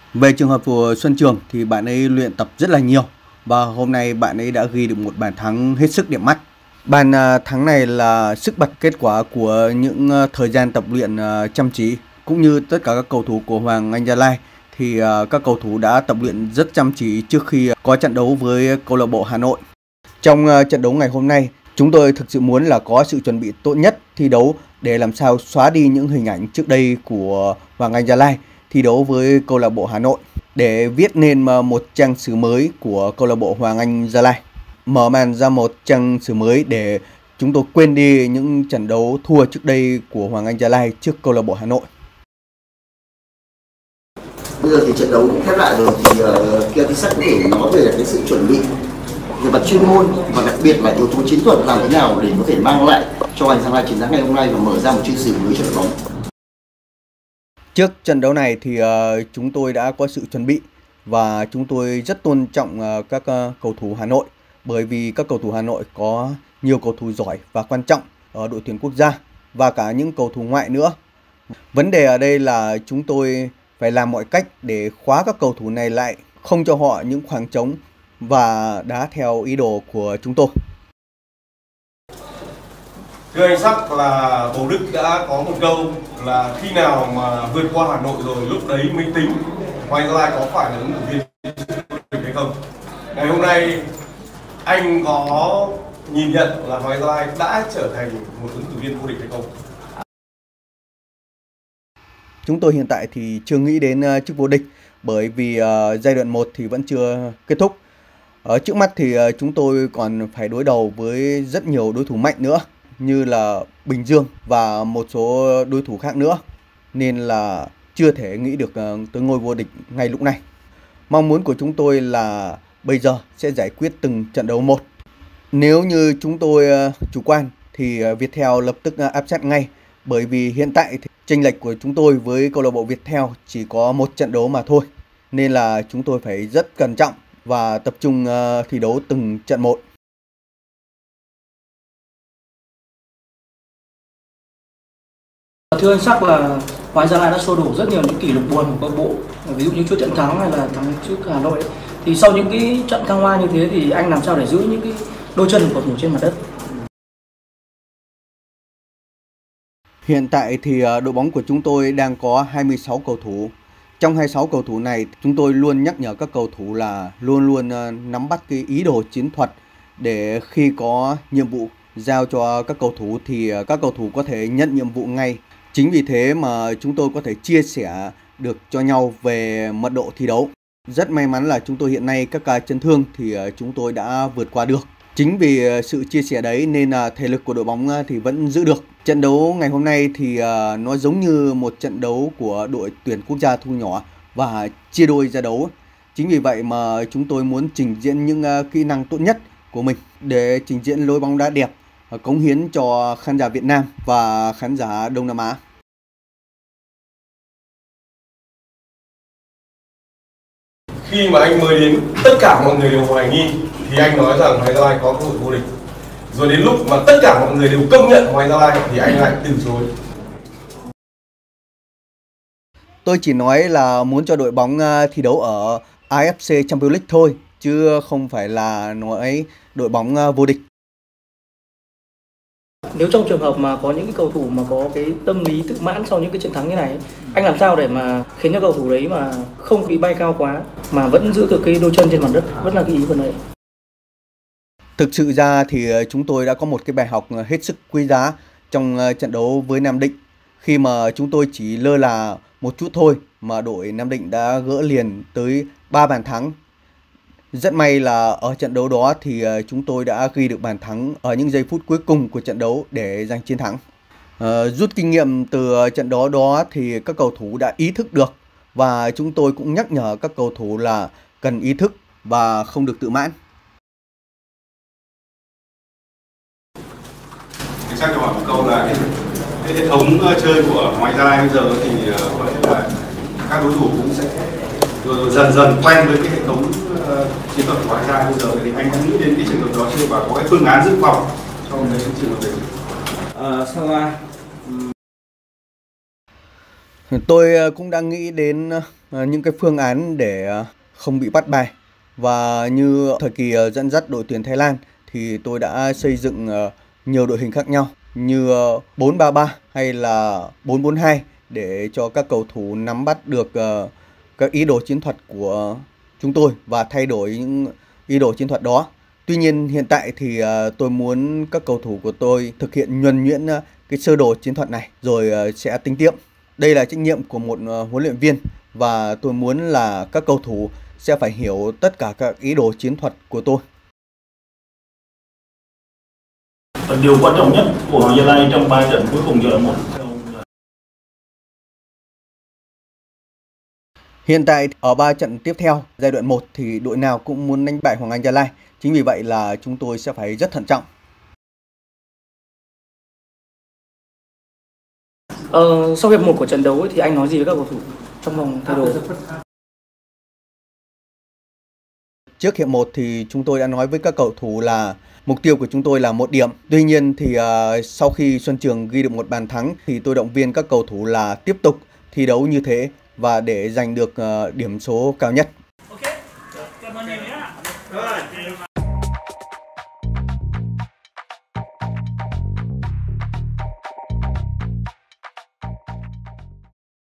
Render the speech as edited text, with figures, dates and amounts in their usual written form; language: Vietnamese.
Về trường hợp của Xuân Trường thì bạn ấy luyện tập rất là nhiều và hôm nay bạn ấy đã ghi được một bàn thắng hết sức đẹp mắt. Bàn thắng này là sức bật kết quả của những thời gian tập luyện chăm chỉ cũng như tất cả các cầu thủ của Hoàng Anh Gia Lai thì các cầu thủ đã tập luyện rất chăm chỉ trước khi có trận đấu với câu lạc bộ Hà Nội. Trong trận đấu ngày hôm nay, chúng tôi thực sự muốn là có sự chuẩn bị tốt nhất thi đấu để làm sao xóa đi những hình ảnh trước đây của Hoàng Anh Gia Lai thi đấu với câu lạc bộ Hà Nội để viết nên một trang sử mới của câu lạc bộ Hoàng Anh Gia Lai. Mở màn ra một trang sử mới để chúng tôi quên đi những trận đấu thua trước đây của Hoàng Anh Gia Lai trước câu lạc bộ Hà Nội. Bây giờ thì trận đấu cũng khép lại rồi thì Kiatisak có thể nói về cái sự chuẩn bị về mặt chuyên môn và đặc biệt là yếu tố chiến thuật làm thế nào để có thể mang lại cho Hoàng Anh Gia Lai chiến thắng ngày hôm nay và mở ra một chương sử mới cho đội bóng. Trước trận đấu này thì chúng tôi đã có sự chuẩn bị và chúng tôi rất tôn trọng các cầu thủ Hà Nội bởi vì các cầu thủ Hà Nội có nhiều cầu thủ giỏi và quan trọng ở đội tuyển quốc gia và cả những cầu thủ ngoại nữa. Vấn đề ở đây là chúng tôi phải làm mọi cách để khóa các cầu thủ này lại, không cho họ những khoảng trống và đá theo ý đồ của chúng tôi. Thưa anh Sắc, là Bầu Đức đã có một câu là khi nào mà vượt qua Hà Nội rồi lúc đấy mới tính Hoàng Anh Gia Lai có phải là ứng cử viên hay không. Ngày hôm nay anh có nhìn nhận là Hoàng Anh Gia Lai đã trở thành một ứng cử viên vô địch hay không? Chúng tôi hiện tại thì chưa nghĩ đến chức vô địch bởi vì giai đoạn 1 thì vẫn chưa kết thúc. Ở trước mắt thì chúng tôi còn phải đối đầu với rất nhiều đối thủ mạnh nữa như là Bình Dương và một số đối thủ khác nữa, nên là chưa thể nghĩ được tới ngôi vô địch ngay lúc này. Mong muốn của chúng tôi là bây giờ sẽ giải quyết từng trận đấu một. Nếu như chúng tôi chủ quan thì Viettel lập tức áp sát ngay, bởi vì hiện tại thì chênh lệch của chúng tôi với câu lạc bộ Viettel chỉ có một trận đấu mà thôi, nên là chúng tôi phải rất cẩn trọng và tập trung thi đấu từng trận một. Thưa anh Sắc, là Hoàng Anh Gia Lai đã xô đổ rất nhiều những kỷ lục buồn của câu lạc bộ, ví dụ như chuỗi trận thắng hay là thắng trước Hà Nội. Thì sau những cái trận thăng hoa như thế thì anh làm sao để giữ những cái đôi chân của cầu thủ trên mặt đất? Hiện tại thì đội bóng của chúng tôi đang có 26 cầu thủ. Trong 26 cầu thủ này, chúng tôi luôn nhắc nhở các cầu thủ là luôn nắm bắt cái ý đồ chiến thuật để khi có nhiệm vụ giao cho các cầu thủ thì các cầu thủ có thể nhận nhiệm vụ ngay. Chính vì thế mà chúng tôi có thể chia sẻ được cho nhau về mật độ thi đấu. Rất may mắn là chúng tôi hiện nay các ca chấn thương thì chúng tôi đã vượt qua được. Chính vì sự chia sẻ đấy nên thể lực của đội bóng thì vẫn giữ được. Trận đấu ngày hôm nay thì nó giống như một trận đấu của đội tuyển quốc gia thu nhỏ và chia đôi ra đấu. Chính vì vậy mà chúng tôi muốn trình diễn những kỹ năng tốt nhất của mình để trình diễn lối bóng đá đẹp, cống hiến cho khán giả Việt Nam và khán giả Đông Nam Á. Khi mà anh mới đến, tất cả mọi người đều hoài nghi thì anh nói rằng Hoàng Anh Gia Lai có cơ hội vô địch. Rồi đến lúc mà tất cả mọi người đều công nhận Hoàng Anh Gia Lai thì anh lại từ chối. Tôi chỉ nói là muốn cho đội bóng thi đấu ở AFC Champions League thôi, chứ không phải là nói đội bóng vô địch. Nếu trong trường hợp mà có những cái cầu thủ mà có cái tâm lý tự mãn sau những cái trận thắng như này, anh làm sao để mà khiến cho cầu thủ đấy mà không bị bay cao quá mà vẫn giữ được cái đôi chân trên mặt đất, vẫn là cái ý phần đấy. Thực sự ra thì chúng tôi đã có một cái bài học hết sức quý giá trong trận đấu với Nam Định. Khi mà chúng tôi chỉ lơ là một chút thôi mà đội Nam Định đã gỡ liền tới 3 bàn thắng. Rất may là ở trận đấu đó thì chúng tôi đã ghi được bàn thắng ở những giây phút cuối cùng của trận đấu để giành chiến thắng. Rút kinh nghiệm từ trận đấu đó thì các cầu thủ đã ý thức được và chúng tôi cũng nhắc nhở các cầu thủ là cần ý thức và không được tự mãn. Chắc cho hỏi một câu là cái hệ thống chơi của Hoàng Anh Gia Lai bây giờ thì có lẽ là các đối thủ cũng sẽ dần dần quen với cái hệ thống chiến thuật của Hoàng Anh Gia Lai bây giờ, thì anh đã nghĩ đến cái trường hợp đó chưa và có cái phương án dự phòng cho cái trường hợp đấy? Tôi cũng đang nghĩ đến những cái phương án để không bị bắt bài. Và như thời kỳ dẫn dắt đội tuyển Thái Lan thì tôi đã xây dựng nhiều đội hình khác nhau như 4-3-3 hay là 4-4-2 để cho các cầu thủ nắm bắt được các ý đồ chiến thuật của chúng tôi và thay đổi những ý đồ chiến thuật đó. Tuy nhiên hiện tại thì tôi muốn các cầu thủ của tôi thực hiện nhuần nhuyễn cái sơ đồ chiến thuật này rồi sẽ tính tiếp. Đây là trách nhiệm của một huấn luyện viên và tôi muốn là các cầu thủ sẽ phải hiểu tất cả các ý đồ chiến thuật của tôi. Điều quan trọng nhất của Hoàng Gia Lai trong 3 trận cuối cùng giai đoạn 1. Hiện tại ở 3 trận tiếp theo giai đoạn 1 thì đội nào cũng muốn đánh bại Hoàng Anh Gia Lai. Chính vì vậy là chúng tôi sẽ phải rất thận trọng. Sau hiệp 1 của trận đấu thì anh nói gì với các cầu thủ trong vòng thay đồ? Trước hiệp 1 thì chúng tôi đã nói với các cầu thủ là mục tiêu của chúng tôi là 1 điểm. Tuy nhiên thì sau khi Xuân Trường ghi được một bàn thắng thì tôi động viên các cầu thủ là tiếp tục thi đấu như thế và để giành được điểm số cao nhất.